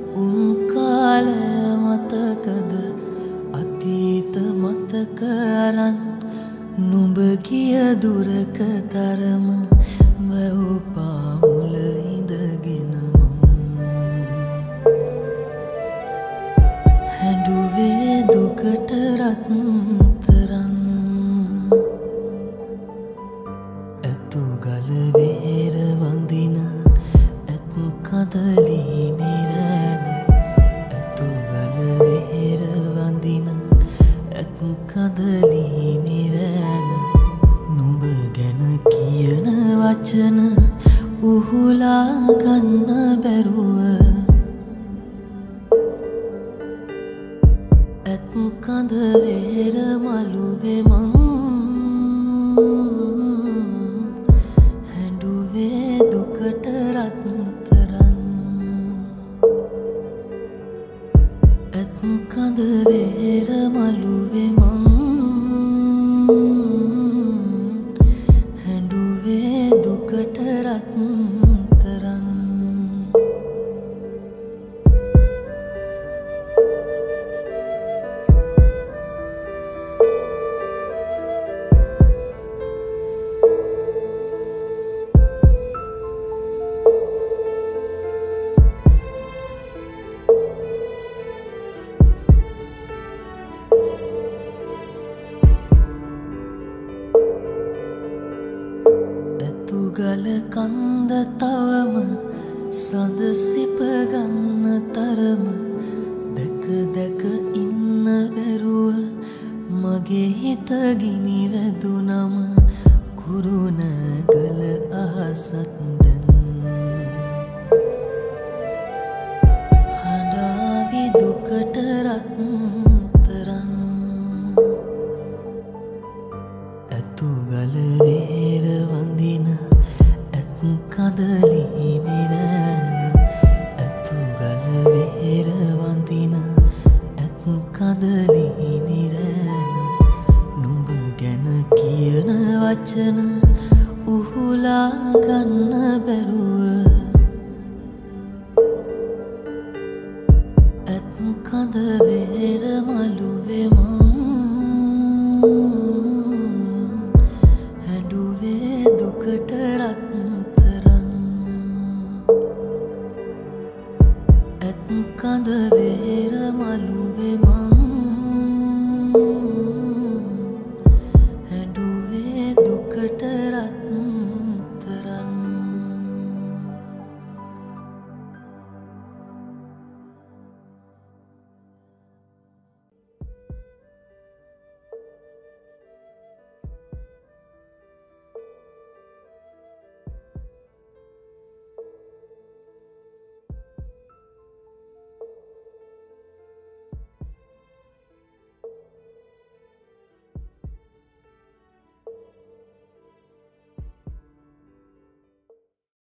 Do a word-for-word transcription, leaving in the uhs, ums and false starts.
උන්කාලය මතකද අතීත මතකරන් නුඹ කිය දුරක තරම වැව්පා මුල ඉඳගෙන හැඬුවේ දුකට රත්තරන් ඇතුගල වෙහෙර වඳින ඇත් කදලී නිරැන ඇතුගල වෙහෙර වඳින ඇත් කදලී නිරැන නුඹ ගැන කියන වචන උහුලා ගන්න බැරුව ඇත් කඳ වෙහෙර මළුවේ මං හැඬුවේ දුකට රත්තරන් ඇත් කඳ වෙහෙර මළුවේ මං හැඬුවේ දුකට රත්තරන් ඇතුගල කන්ද තවම සඳ සිප ගන්න තරම දැක දැක ඉන්න බැරුව මගේ හිත ගිනි වැදුනම කුරුණෑගල අහසත් දැන් හඬාවි දුකට රත්තරන් ඇතුගල වෙහෙර වඳින ඇත් කදලී නිරැන ඇතුගල වෙහෙර වඳින ඇත් කදලී නිරැන නුඹ ගැන කියන වචන උහුලා ගන්න බැරුව ඇත් කඳ වෙහෙර මළුවේ මං හැඬුවේ දුකට රත්තරන් ඇත් කඳ වෙහෙර